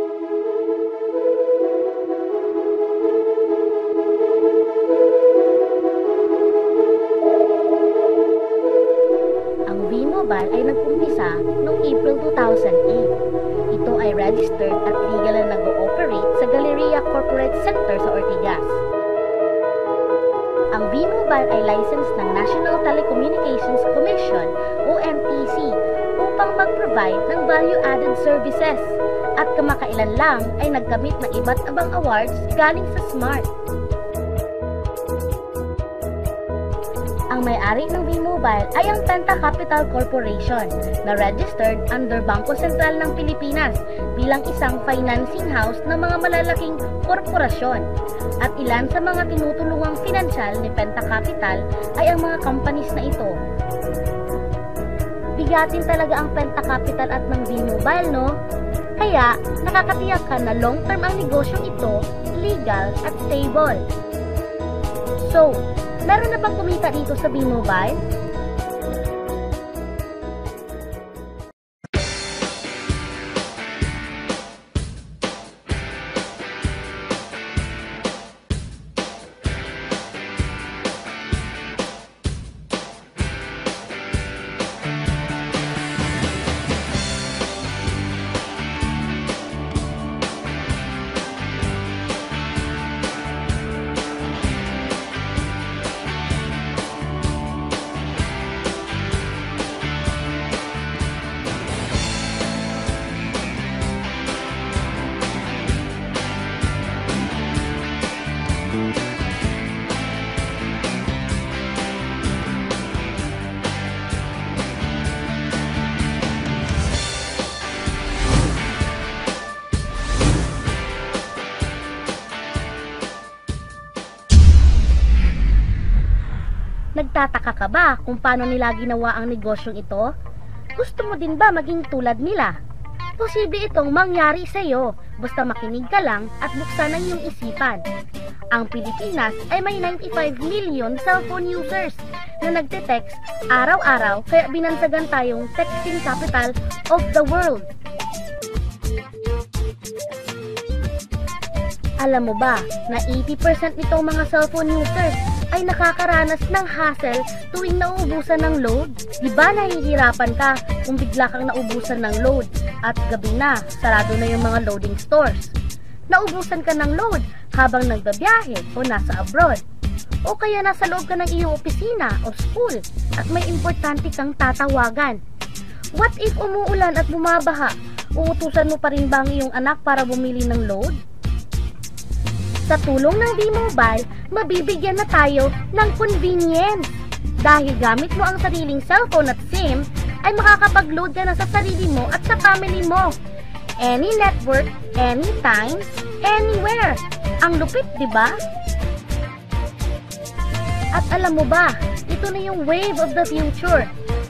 Ang V-Mobile ay nag-umpisa noong April 2008. Ito ay registered at legal na nag-ooperate sa Galleria Corporate Center sa Ortigas. Ang V-Mobile ay license ng National Telecommunications Commission o NTC upang mag-provide ng value-added services at kamakailan lang ay nagkamit ng iba't ibang awards galing sa SMART. Ang may-ari ng V-Mobile ay ang Penta Capital Corporation na registered under Bangko Sentral ng Pilipinas bilang isang financing house ng mga malalaking korporasyon. At ilan sa mga tinutulungang pinansyal ni Penta Capital ay ang mga companies na ito. Bigatin talaga ang Penta Capital at ng V-Mobile, no? Kaya, nakakatiyak ka na long-term ang negosyong ito, legal at stable. So, meron na bang kumita dito sa V-Mobile? Nagtataka ka ba kung paano nila ginawa ang negosyong ito? Gusto mo din ba maging tulad nila? Posible itong mangyari sa iyo basta makinig ka lang at buksan ang iyong isipan. Ang Pilipinas ay may 95 million cellphone users na nagte-text araw-araw kaya binansagan tayong texting capital of the world. Alam mo ba na 80% nitong mga cellphone users ay nakakaranas ng hassle tuwing nauubusan ng load? Diba nahihirapan ka kung bigla kang naubusan ng load at gabi na, sarado na yung mga loading stores? Naubusan ka ng load habang nagbabiyahe o nasa abroad? O kaya nasa loob ka ng iyong opisina o school at may importante kang tatawagan? What if umuulan at bumabaha? Uutusan mo pa rin ba ang iyong anak para bumili ng load? Sa tulong ng V-Mobile, mabibigyan na tayo ng convenience. Dahil gamit mo ang sariling cellphone at SIM, ay makakapag-load ka na sa sarili mo at sa family mo. Any network, anytime, anywhere. Ang lupit, di ba? At alam mo ba, ito na yung wave of the future.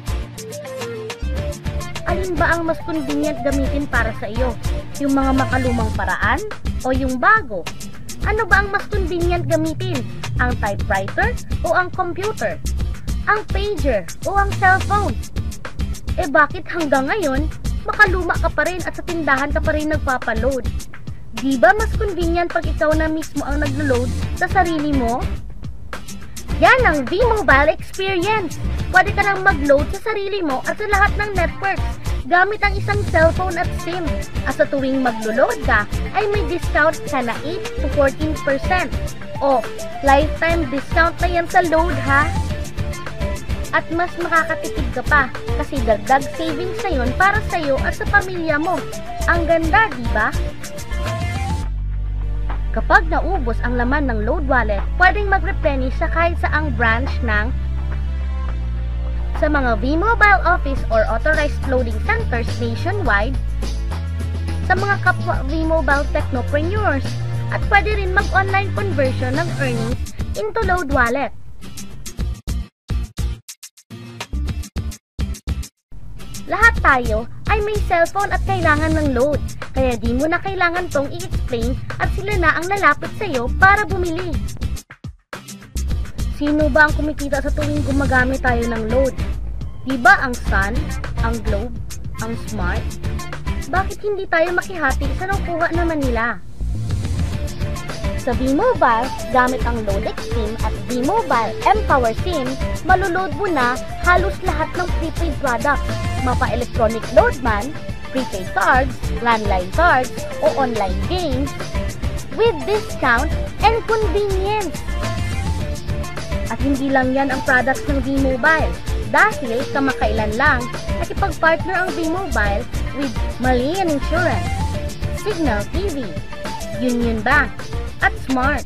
Alin ba ang mas convenient gamitin para sa iyo? Yung mga makalumang paraan o yung bago? Ano ba ang mas convenient gamitin? Ang typewriter o ang computer? Ang pager o ang cellphone? Eh bakit hanggang ngayon, makaluma ka pa rin at sa tindahan ka pa rin nagpapaload? Di ba mas convenient pag ikaw na mismo ang naglo-load sa sarili mo? Yan ang V-Mobile experience! Pwede ka nang mag-load sa sarili mo at sa lahat ng networks gamit ang isang cellphone at SIM. At sa tuwing maglo-load ka, ay may discount ka na 8 to 14%. O, lifetime discount na yan sa load ha! At mas makakatipid ka pa kasi dagdag savings na yun para sa iyo at sa pamilya mo. Ang ganda, di ba? Kapag naubos ang laman ng load wallet, pwedeng mag-replenish sa kahit saang branch ng sa mga V-Mobile office or authorized loading centers nationwide, sa mga kapwa V-Mobile technopreneurs, at pwede rin mag-online conversion ng earnings into load wallet. Lahat tayo ay may cellphone at kailangan ng load, kaya di mo na kailangan tong i-explain at sila na ang lalapit sa iyo para bumili. Sino ba ang kumikita sa tuwing gumagamit tayo ng load? Diba ang Sun, ang Globe, ang Smart? bakit hindi tayo makihati sa nakuha naman nila? Sa V-Mobile, gamit ang Loadex SIM at V-Mobile mPower SIM, maloload mo na halos lahat ng prepaid products, mapa-electronic load man, prepaid cards, landline cards, o online games, with discount and convenience. At hindi lang yan ang products ng V-Mobile, dahil kamakailan lang nakipag-partner ang V-Mobile with Malayan Insurance, Signal TV, Union Bank, at Smart.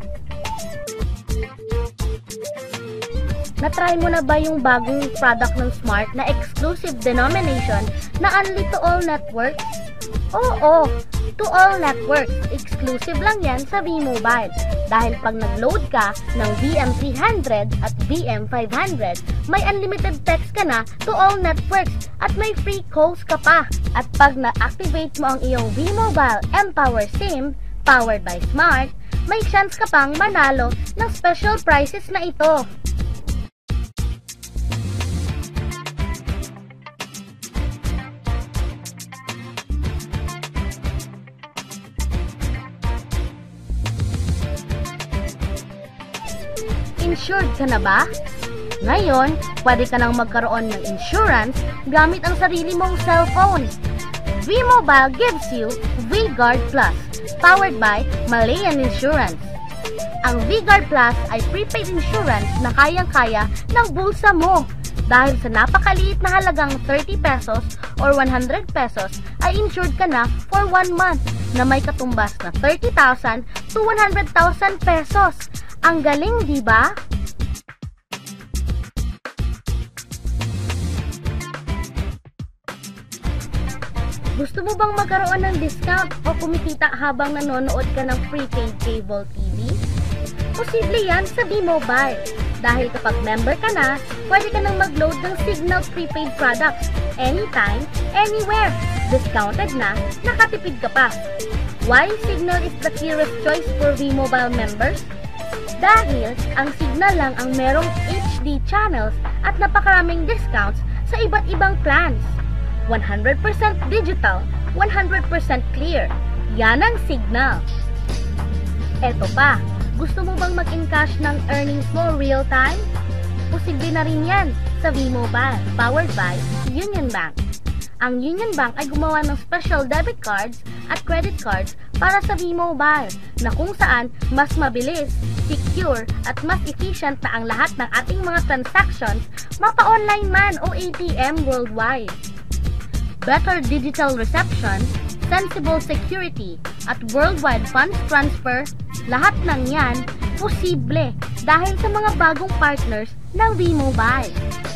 Na-try mo na ba yung bagong product ng Smart na exclusive denomination na Only to All Networks? Oo, to all networks. Exclusive lang yan sa V-Mobile. Dahil pag nag-load ka ng VM300 at VM500, may unlimited text ka na to all networks at may free calls ka pa. At pag na-activate mo ang iyong V-Mobile mPower SIM, powered by Smart, may chance ka pang manalo ng special prizes na ito. Insured ka na ba? Ngayon, pwede ka nang magkaroon ng insurance gamit ang sarili mong cellphone. V-Mobile gives you V-Guard Plus, powered by Malayan Insurance. Ang V-Guard Plus ay prepaid insurance na kayang-kaya ng bulsa mo. Dahil sa napakaliit na halagang 30 pesos or 100 pesos ay insured ka na for 1 month na may katumbas na 30,000 to 100,000 pesos. Ang galing, di ba? Gusto mo bang magkaroon ng discount o kumikita habang nanonood ka ng prepaid cable TV? Posible yan sa V-Mobile. Dahil kapag member ka na, pwede ka nang mag-load ng Signal prepaid products anytime, anywhere. Discounted na, nakatipid ka pa. Why Signal is the clearest choice for V-Mobile members? Dahil ang Signal lang ang merong HD channels at napakaraming discounts sa iba't ibang plans. 100% digital, 100% clear. Yan ang Signal. Eto pa, gusto mo bang mag-encash ng earnings mo real time? Posible na rin yan sa V-Mobile, powered by Union Bank. Ang Union Bank ay gumawa ng special debit cards at credit cards para sa V-Mobile na kung saan mas mabilis, secure at mas efficient na ang lahat ng ating mga transactions mapa-online man o ATM worldwide. Better digital reception, sensible security at worldwide funds transfer, lahat ng yan posible dahil sa mga bagong partners ng V-Mobile.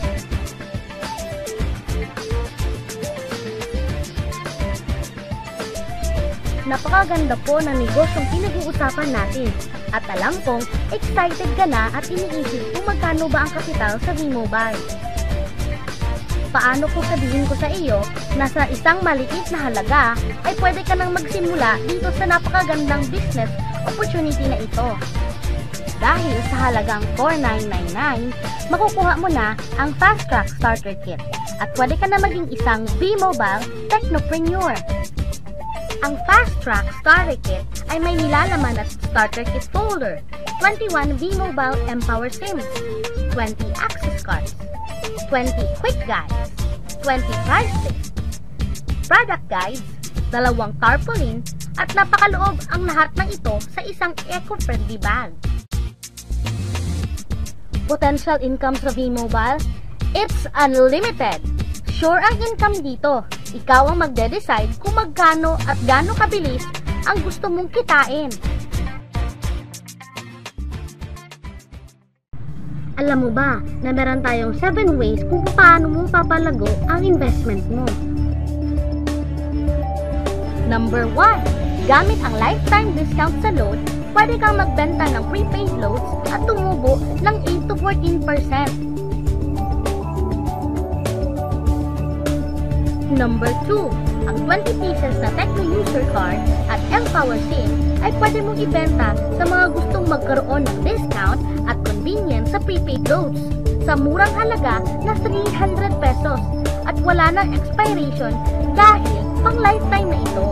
Napakaganda po ng negosyong pinag-uusapan natin at alam kong excited ka na at iniisip kung magkano ba ang kapital sa V-Mobile. Paano kung sabihin ko sa iyo na sa isang maliit na halaga ay pwede ka nang magsimula dito sa napakagandang business opportunity na ito. Dahil sa halagang $4,999, makukuha mo na ang Fast Track Starter Kit at pwede ka na maging isang V-Mobile Technopreneur. Ang Fast Track Starter Kit ay may nilalaman at Starter Kit folder, 21 V-Mobile mPower SIMs, 20 access cards, 20 quick guides, 20 price lists, product guides, 2 tarpaulin, at napakaloob ang lahat ng ito sa isang eco-friendly bag. Potential income sa V-Mobile? It's unlimited! Sure ang income dito. Ikaw ang magde-decide kung magkano at gaano kabilis ang gusto mong kitain. Alam mo ba na meron tayong 7 ways kung paano mo papalago ang investment mo? Number 1. Gamit ang lifetime discount sa load, pwede kang magbenta ng prepaid loads at tumubo ng 8 to 14%. Number 2. Ang 20 pieces na Tecno User Card at mPower SIM ay pwede mong ibenta sa mga gustong magkaroon ng discount at convenience sa prepaid loads sa murang halaga na 300 pesos at wala nang expiration dahil pang lifetime na ito.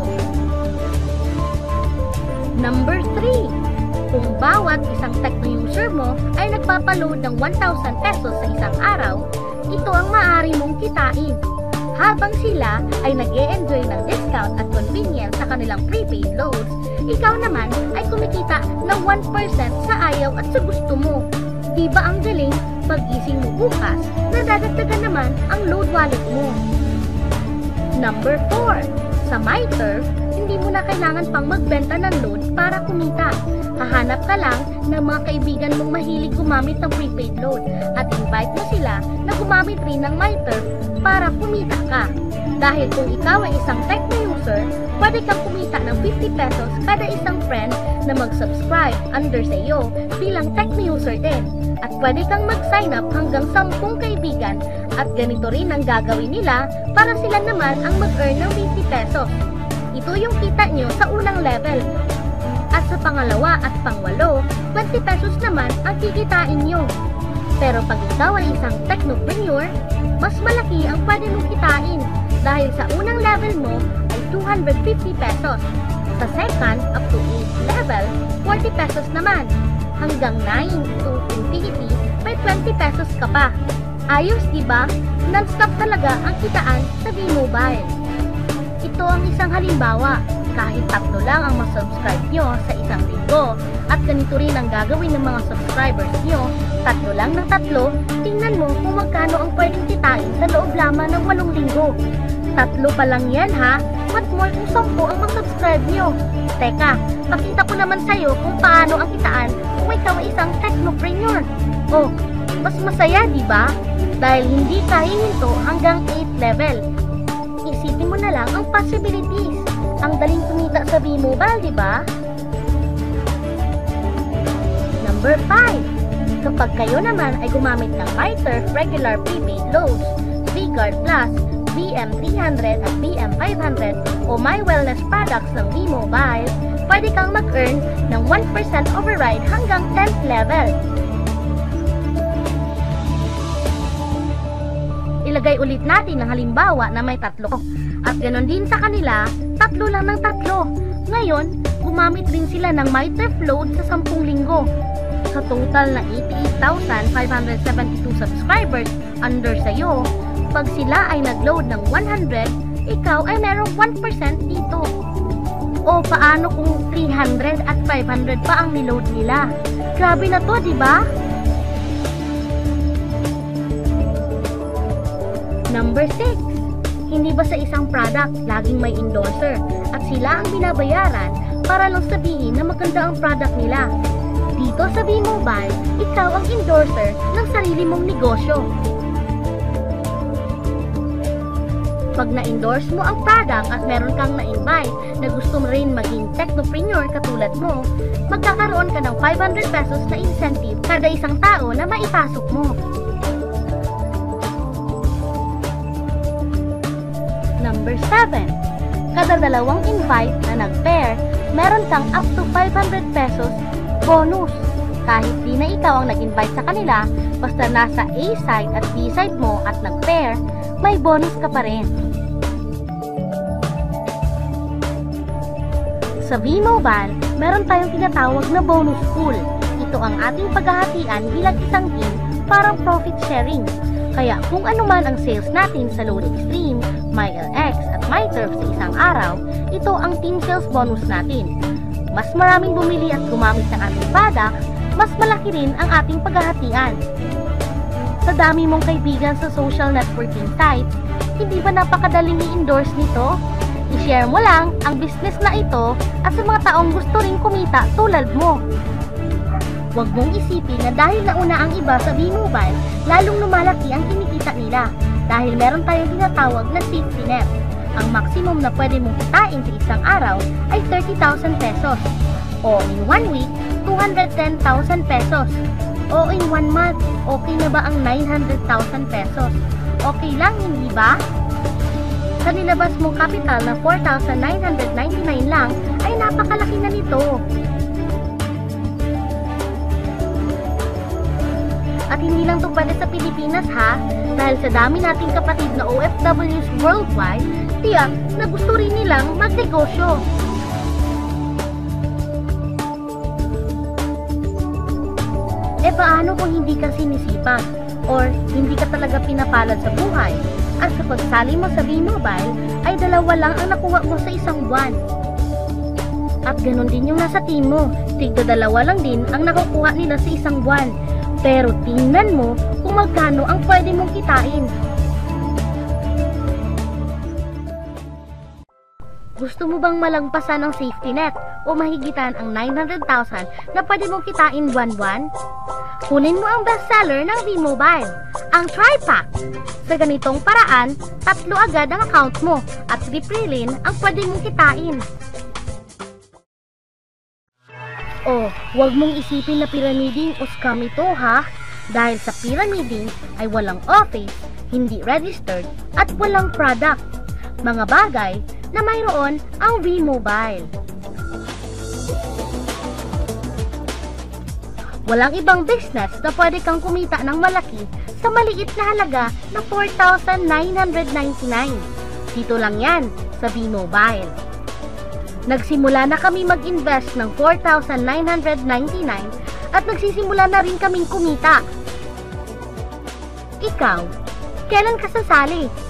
Number 3. Kung bawat isang Tecno user mo ay nagpapaload ng 1,000 pesos sa isang araw, ito ang maaari mong kitain. Habang sila ay nag-e-enjoy ng discount at convenience sa kanilang prepaid loads, ikaw naman ay kumikita ng 1% sa ayaw at sa gusto mo. Diba ang galing? Pag-gising mo bukas, nadadagdagan naman ang load wallet mo. Number 4. Sa MyTurf, hindi mo na kailangan pang magbenta ng loads para kumita. Hahanap ka lang ng mga kaibigan mong mahilig gumamit ng prepaid load at invite mo sila na gumamit rin ng MyTurf para kumita ka. Dahil kung ikaw ay isang Tecno user, pwede kang kumita ng 50 pesos kada isang friend na mag-subscribe under sa iyo bilang Tecno user din. At pwede kang mag-sign up hanggang 10 kaibigan at ganito rin ang gagawin nila para sila naman ang mag-earn ng 50 pesos. Ito yung kita nyo sa unang level. At sa pangalawa at pangwalo, 20 pesos naman ang kikitain nyo. Pero pag ikaw ay isang Tecnopreneur, mas malaki ang pwede mong kitain dahil sa unang level mo ay 250 pesos. Sa second up to 8 level, 40 pesos naman. Hanggang 9 to infinity, may 20 pesos ka pa. Ayos, diba? Non-stop talaga ang kitaan sa V-Mobile. Ito ang isang halimbawa. Kahit 3 lang ang masubscribe nyo sa isang linggo at ganito rin ang gagawin ng mga subscribers nyo, 3 lang ng 3, tingnan mo kung magkano ang pwedeng kitain sa loob lamang ng 8 linggo. 3 pa lang yan ha, what more kung 10 ang masubscribe nyo. Teka, pakita ko naman sa'yo kung paano ang kitaan kung ikaw ay isang Tecnopreneur. Oh, mas masaya diba? Dahil hindi ka hihinto hanggang 8 level. Isipin mo na lang ang possibilities. Ang daling kumita sa V-Mobile, diba? Number 5. Kapag kayo naman ay gumamit ng MyTurf regular prepaid loads, V-Guard Plus, BM300 at BM500 o My Wellness products ng V-Mobile, pwede kang mag-earn ng 1% override hanggang 10th level. Ilagay ulit natin ang halimbawa na may 3. At ganon din sa kanila, 3 lang ng 3. Ngayon, gumamit din sila ng MyTurf load sa 10 linggo. Sa total na 88,572 subscribers under sa'yo, pag sila ay nag-load ng 100, ikaw ay merong 1% dito. O paano kung 300 at 500 pa ang niload nila? Grabe na to, diba? Number 6. Hindi ba sa isang product laging may endorser at sila ang binabayaran para lang sabihin na maganda ang product nila? Dito sa V-Mobile, ikaw ang endorser ng sarili mong negosyo. Pag na-endorse mo ang product at meron kang na-invite na gusto mo rin maging Tecnopreneur katulad mo, magkakaroon ka ng 500 pesos na incentive kada isang tao na maipasok mo. Number 7. Kada 2 invite na nag-pair, meron kang up to 500 pesos bonus. Kahit di na ikaw ang nag-invite sa kanila, basta nasa A side at B side mo at nag-pair, may bonus ka pa rin. Sa V-Mobile, meron tayong tinatawag na bonus pool. Ito ang ating paghahatian bilang isang team parang profit sharing. Kaya kung ano man ang sales natin sa Load Extreme, MyLX at MyTurf sa isang araw, ito ang team sales bonus natin. Mas maraming bumili at gumamit ng ating product, mas malaki rin ang ating paghahatian. Sa dami mong kaibigan sa social networking sites, hindi ba napakadaling i-endorse nito? I-share mo lang ang business na ito at sa mga taong gusto rin kumita tulad mo. Huwag mong isipin na dahil nauna ang iba sa V-Mobile, lalong lumalaki ang kinikita nila dahil meron tayong tinatawag na safety net. Ang maximum na pwede mong kitain sa isang araw ay 30,000 pesos o in 1 week, 210,000 pesos o in 1 month, okay na ba ang 900,000 pesos? Okay lang, hindi ba? Sa nilabas mong capital na 4,999 lang ay napakalaki na nito. At hindi lang to pwede sa Pilipinas ha, Dahil sa dami nating kapatid na OFWs worldwide, tiyak na gusto rin nilang magnegosyo. E paano kung hindi ka sinisipag or hindi ka talaga pinapalad sa buhay at sa pagsali mo sa V-Mobile ay 2 lang ang nakuha mo sa isang buwan? At ganun din yung nasa team mo, tigda 2 lang din ang nakukuha nila sa isang buwan. Pero tingnan mo kung magkano ang pwede mong kitain. Gusto mo bang malagpasan ang safety net o mahigitan ang 900,000 na pwede mong kitain buwan-buwan? Kunin mo ang bestseller ng V-Mobile, ang Tri-Pack. Sa ganitong paraan, 3 agad ang account mo at 3 prilin ang pwede mong kitain. O, huwag mong isipin na pyramiding o scam ito ha, dahil sa pyramiding ay walang office, hindi registered, at walang product. Mga bagay na mayroon ang V-Mobile. Walang ibang business na pwede kang kumita ng malaki sa maliit na halaga na 4,999. Dito lang yan sa V-Mobile. Nagsimula na kami mag-invest ng 4,999 at nagsisimula na rin kaming kumita. Ikaw, kailan ka sasali?